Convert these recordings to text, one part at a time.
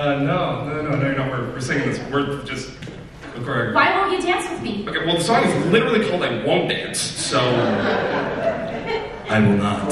No, we're singing this. We're just... Why won't you dance with me? Okay, well, the song is literally called I Won't Dance, so... I will not.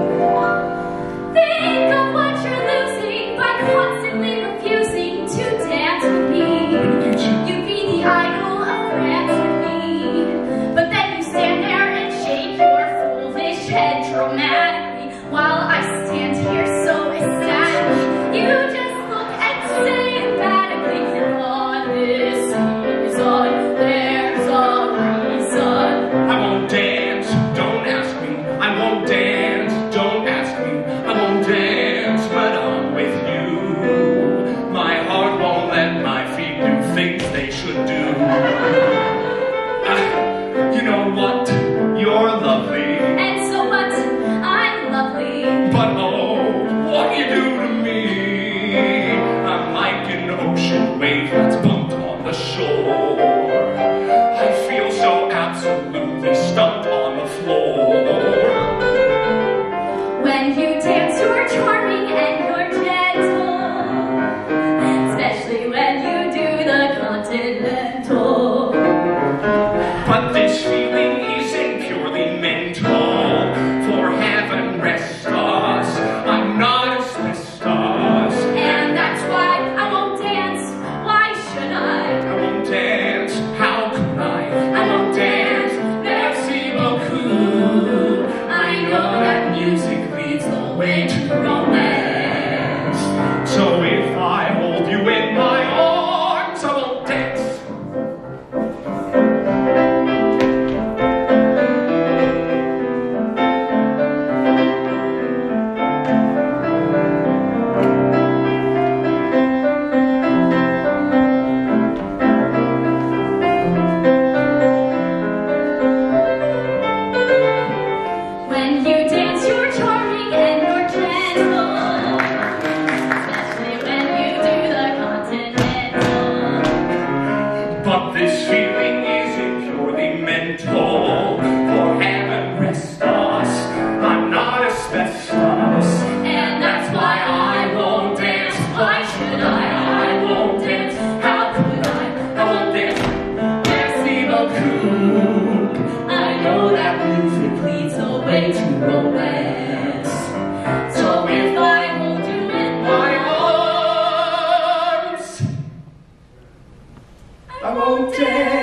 Think of what you're losing by constantly refusing to dance with me. You'd be the idol of France with me. But then you stand there and shake your foolish head dramatically while I stand here so ecstatic. You just look and say emphatically, on this season, there's a reason. I won't dance, don't ask me. I won't dance, don't ask me. I won't dance when I'm with you. My heart won't let my feet do things they should do. You know what? You're lovely. And so what? I'm lovely. But oh, what you do to me? I'm like an ocean wave that's bumped on the shore. I feel so absolutely stumped on the floor. When you dance, you're charming and you're gentle, especially when you do the continental. But this feeling isn't purely mental. For heaven rest us, I'm not asbestos. And that's why I won't dance. Why should I? I won't dance, how could I won't dance, merci beaucoup. I know that music leads the way to romance. So if I hold you in my arms, I won't dance. When you dance, you're charming and you're gentle, especially when you do the continental. But this feeling isn't purely mental. For heaven rest us, I'm not asbestos. And that's why I won't dance. Why should I won't dance. How could I won't dance. Merci beaucoup. I know that music leads the way to romance. So if I hold you in my arms, I won't dance.